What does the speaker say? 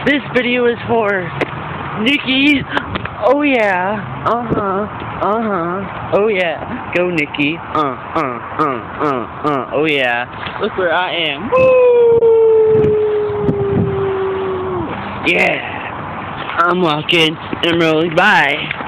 This video is for Nikki. Oh yeah. Oh yeah. Go Nikki. Oh yeah. Look where I am. Woo! Yeah. I'm walking and rolling by.